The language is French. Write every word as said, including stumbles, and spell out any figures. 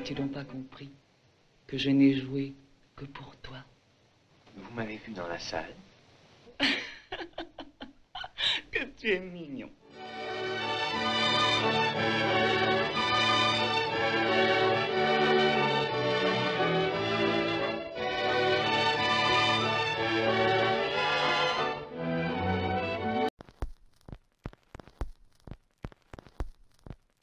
n'as-tu donc pas compris que je n'ai joué que pour toi? Vous m'avez vu dans la salle. Que tu es mignon.